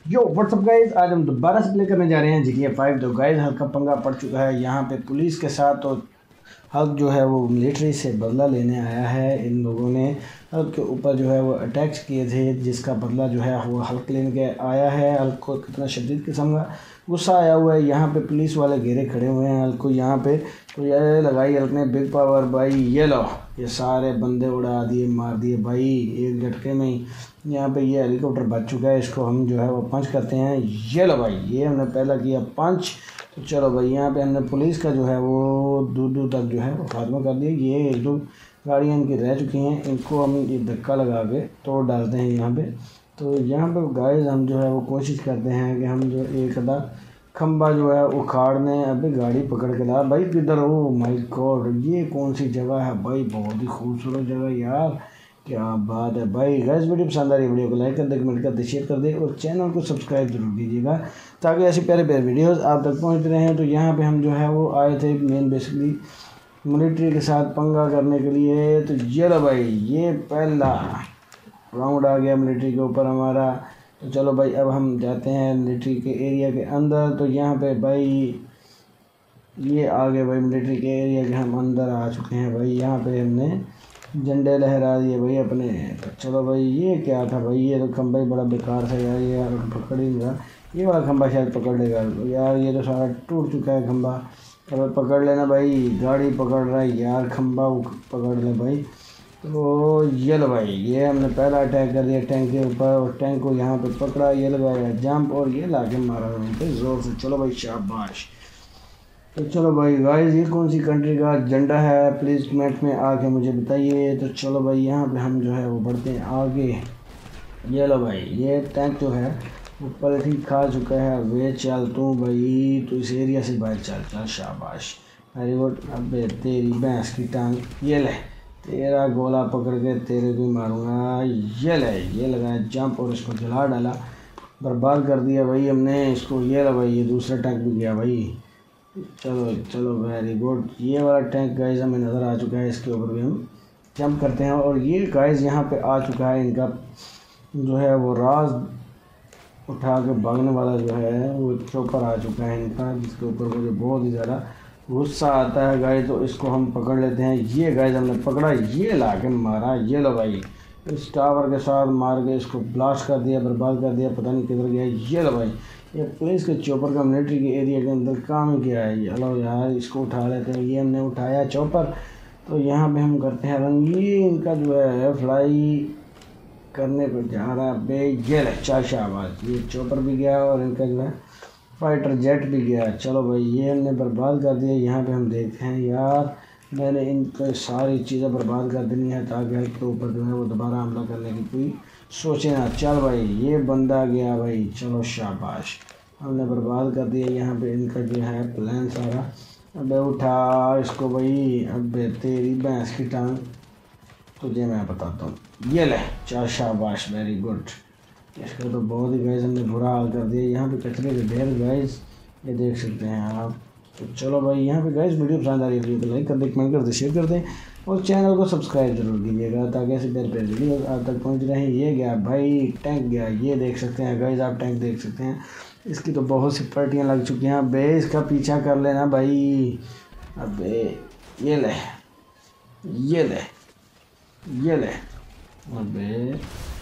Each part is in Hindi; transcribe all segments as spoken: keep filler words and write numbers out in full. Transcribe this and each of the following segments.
यो व्हाट्सअप गाइज, आज हम दोबारा से प्ले करने जा रहे हैं जी टी ए फाइव। तो गाइज हल्का पंगा पड़ चुका है यहाँ पे पुलिस के साथ। तो हल्क जो है वो मिलिट्री से बदला लेने आया है। इन लोगों ने हल्क के ऊपर जो है वो अटैक्स किए थे, जिसका बदला जो है वो हल्क लेने के आया है। हल्क को कितना शदीद किस्म का गुस्सा आया हुआ है। यहाँ पे पुलिस वाले घेरे खड़े हुए हैं हल्क को। यहाँ पे तो ये लगाई हल्क ने बिग पावर भाई, ये लो, ये सारे बंदे उड़ा दिए, मार दिए भाई एक झटके में ही। यहाँ पे ये हेलीकॉप्टर बच चुका है, इसको हम जो है वो पंच करते हैं। ये लो भाई, ये हमने पहला किया पंच। तो चलो भाई, यहाँ पे हमने पुलिस का जो है वो दूर दूर तक जो है वो खात्मा कर दिया। ये एक दो गाड़ियाँ इनकी रह चुकी हैं, इनको हम ये धक्का लगा के तोड़ डालते हैं यहाँ पे। तो यहाँ पे गाइस हम जो है वो कोशिश करते हैं कि हम जो एक अदा खंबा जो है उखाड़ने। अभी गाड़ी पकड़ के ला भाई, किधर हो? माय गॉड, ये कौन सी जगह है भाई? बहुत ही खूबसूरत जगह यार, क्या बात है भाई। गाइस वीडियो पसंद आ रही है, वीडियो को लाइक कर दे, कमेंट कर दे, शेयर कर दे और चैनल को सब्सक्राइब जरूर कीजिएगा ताकि ऐसे प्यारे प्यारे वीडियोस आप तक पहुंचते रहें। तो यहाँ पे हम जो है वो आए थे मेन बेसिकली मिलिट्री के साथ पंगा करने के लिए। तो ये लो भाई, ये पहला राउंड आ गया मिलिट्री के ऊपर हमारा। तो चलो भाई, अब हम जाते हैं मिलिट्री के एरिया के अंदर। तो यहाँ पे भाई ये आ गए भाई मिलिट्री के एरिया के, हम अंदर आ चुके हैं भाई। यहाँ पे हमने झंडे लहरा दिए भाई अपने। तो चलो भाई, ये क्या था भाई? ये तो खंबा ही बड़ा बेकार था यार, ये यार पकड़ ही नहीं रहा। ये वाला खंबा शायद पकड़ लेगा यार, ये तो सारा टूट चुका है खंबा। अब पकड़ लेना भाई, गाड़ी पकड़ रहा है यार, खंबा पकड़ ले भाई। तो ये लो भाई, ये हमने पहला अटैक कर दिया टैंक के ऊपर और टैंक को यहाँ पे पकड़ा, ये लगाया जंप और ये ला के मारा वहीं पे ज़ोर से। चलो भाई शाबाश। तो चलो भाई गाइस, ये कौन सी कंट्री का झंडा है प्लीज़ कमेंट में आके मुझे बताइए। तो चलो भाई, यहाँ पे हम जो है वो बढ़ते हैं आगे। ये लो भाई, ये टैंक जो है वो पलटी खा चुका है। वे चल तू भाई, तो इस एरिया से बाहर चल चल, शाबाश वेरी गुड। अबे तेरी भैंस की टांग, ये ले, तेरा गोला पकड़ के तेरे को मारूंगा। ये ले, ये लगाया जंप और इसको जला डाला, बर्बाद कर दिया भाई हमने इसको। ये लो भाई, ये दूसरा टैंक भी गया भाई। चलो चलो वेरी गुड। ये वाला टैंक गाइस हमें नज़र आ चुका है, इसके ऊपर भी हम जंप करते हैं। और ये गाइस यहाँ पे आ चुका है इनका जो है वो राज उठा के भागने वाला जो है वो चौपर आ चुका है इनका, जिसके ऊपर मुझे बहुत ही ज़्यादा गुस्सा आता है गाइस। तो इसको हम पकड़ लेते हैं। ये गाइस हमने पकड़ा, ये ला के मारा। ये लो भाई, इस टावर के साथ मार के इसको ब्लास्ट कर दिया, बर्बाद कर दिया, पता नहीं किधर गया। ये लो भाई, ये पुलिस के चॉपर का मिलिट्री के एरिया के अंदर काम किया है। ये चलो यार, इसको उठा लेते हैं। ये हमने उठाया चॉपर। तो यहाँ पे हम करते हैं रंग, ये इनका जो है फ्लाई करने पर जा रहा है बे। ये ले चार शाबाश, ये चॉपर भी गया और इनका जो है फाइटर जेट भी गया। चलो भाई, ये हमने बर्बाद कर दिया। यहाँ पे हम देखते हैं यार, मैंने इनको सारी चीज़ें बर्बाद कर देनी है ताकि इसके ऊपर जो है वो दोबारा हमला करने की कोई सोचे ना। चल भाई, ये बंदा गया भाई, चलो शाबाश, हमने बर्बाद कर दिया यहाँ पे इनका जो है प्लान सारा। अबे उठा इसको भाई, अबे तेरी भैंस की टांग, तुझे मैं बताता हूँ। ये ले चार शाबाश वेरी गुड। इसका तो बहुत ही गाइस हमने बुरा हाल कर दिया। यहाँ पे कचरे के ढेर गाइस, ये देख सकते हैं आप। तो चलो भाई, यहाँ पे गाइस वीडियो पसंद आ रही है, वीडियो को लाइक कर दे, कमेंट कर दे, शेयर कर दें और चैनल को सब्सक्राइब जरूर कीजिएगा ताकि ऐसे प्यारे प्यारे वीडियो आप तक पहुँच रहे हैं। ये गया भाई टैंक गया, ये देख सकते हैं गाइस, आप टैंक देख सकते हैं। इसकी तो बहुत सी पलटियाँ लग चुकी हैं। अबे इसका पीछा कर लेना भाई। अबे ये ले, ये ले, ये ले, अबे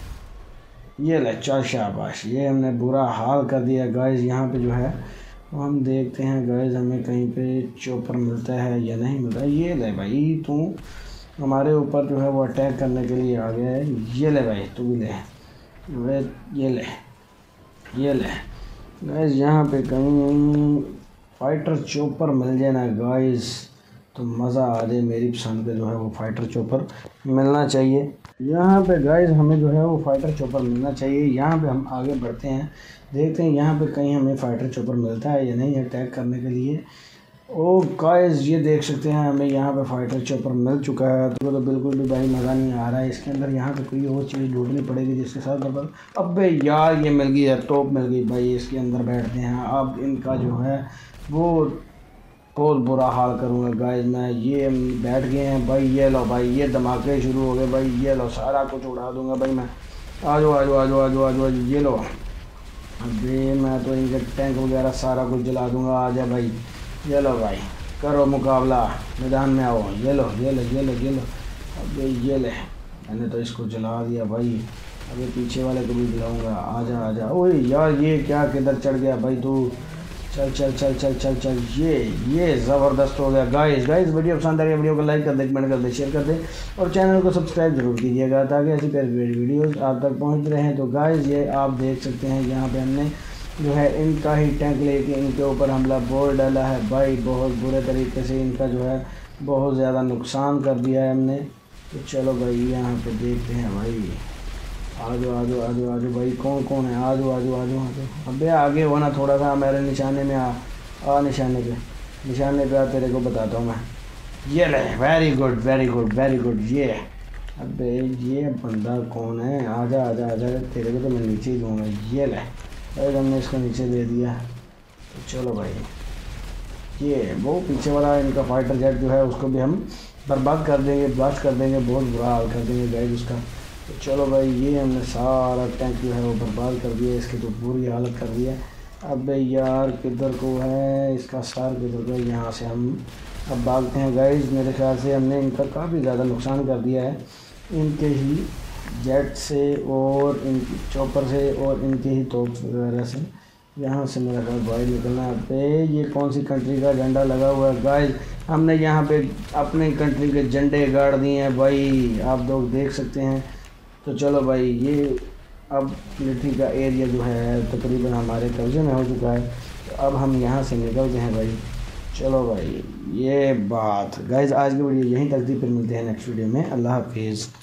ये ले चार शाबाश। ये हमने बुरा हाल कर दिया गाइस। यहाँ पे जो है तो हम देखते हैं गाइस, हमें कहीं पे चॉपर मिलता है या नहीं मिलता है। ये ले भाई, तू हमारे ऊपर जो है वो अटैक करने के लिए आ गया है। ये ले भाई, तू भी ले, वे ये ले, ये ले गाइस। यहाँ पे कहीं फाइटर चॉपर मिल जाए ना गाइस तो मज़ा आ जाए। मेरी पसंद का जो है वो फाइटर चॉपर मिलना चाहिए। यहाँ पे गाइस हमें जो है वो फाइटर चॉपर मिलना चाहिए। यहाँ पे हम आगे बढ़ते हैं, देखते हैं यहाँ पे कहीं हमें फाइटर चॉपर मिलता है या नहीं अटैक करने के लिए। ओ गाइस, ये देख सकते हैं हमें यहाँ पे फाइटर चॉपर मिल चुका है। तो, तो बिल्कुल भी भाई मज़ा नहीं आ रहा है इसके अंदर। यहाँ पे कोई और चीज़ ढूंढनी पड़ेगी जिसके साथ बर्बाद। अबे यार, ये मिल गई है, तोप मिल गई भाई। इसके अंदर बैठते हैं। अब इनका जो है वो बहुत बुरा हाल करूँगा गाइस मैं। ये बैठ गए हैं भाई। ये लो भाई, ये धमाके शुरू हो गए भाई। ये लो, सारा कुछ उड़ा दूंगा भाई मैं। आ जाओ आ जाओ आ जाओ आ जाओ आ जाओ। ये लो, अब अबे मैं तो इनके टैंक वगैरह सारा कुछ जला दूंगा। आ जा भाई, ये लो भाई, करो मुकाबला, मैदान में आओ। ये लो ये लो ये लो ये लो। अबे ये ले, मैंने तो इसको जला दिया भाई। अबे पीछे वाले को भी बुलाऊंगा। आजा आजा। ओए यार ये क्या, किधर चढ़ गया भाई तू? चल चल चल चल चल चल। ये ये ज़बरदस्त हो गया। गाइस गाइस वीडियो पसंद आ रही है, वीडियो को लाइक कर दे, कमेंट कर दे, शेयर कर दे और चैनल को सब्सक्राइब जरूर कीजिएगा ताकि ऐसी प्यारी वीडियोस आप तक पहुंच रहे हैं। तो गाइस ये आप देख सकते हैं यहाँ पे हमने जो है इनका ही टैंक लेके इनके ऊपर हमला बोल डाला है भाई। बहुत बुरे तरीके से इनका जो है बहुत ज़्यादा नुकसान कर दिया है हमने। तो चलो भाई यहाँ पे देखते हैं भाई। आजो आजो आजो आजो भाई, कौन कौन है? आजो आजो आजो आजो। अबे आगे हो ना थोड़ा सा, मेरे निशाने में आ आ निशाने पे, निशाने पे आ, तेरे को बताता हूँ मैं। ये ले, very good very good very good. ये अबे ये बंदा कौन है? आजा आजा आजा, तेरे को तो मैं नीचे ही दूँगा। ये ले भाई, हमने इसको नीचे दे दिया। तो चलो भाई, ये वो पीछे वाला इनका फाइटर जेट जो है उसको भी हम बर्बाद कर देंगे, ब्लास्ट कर देंगे, बहुत बुरा हाल कर देंगे गाइस उसका। तो चलो भाई, ये हमने सारा टैंक जो है वो बर्बाद कर दिया, इसकी तो बुरी हालत कर दी है। अबे यार किधर को है इसका सार, किधर को? यहाँ से हम अब भागते हैं गाइस। मेरे ख्याल से हमने इनका काफ़ी ज़्यादा नुकसान कर दिया है, इनके ही जेट से और इनकी चॉपर से और इनके ही तोप वगैरह से। यहाँ से मेरा घर बाहर निकलना है। पे ये कौन सी कंट्री का झंडा लगा हुआ है गाइस? हमने यहाँ पे अपने कंट्री के झंडे गाड़ दिए हैं भाई, आप लोग देख सकते हैं। तो चलो भाई, ये अब मिलिट्री का एरिया जो है तकरीबन हमारे कब्जे में हो चुका है। तो अब हम यहाँ से निकलते हैं भाई। चलो भाई, ये बात गाइस आज की वीडियो यहीं तक थी, फिर मिलते हैं नेक्स्ट वीडियो में। अल्लाह हाफिज़।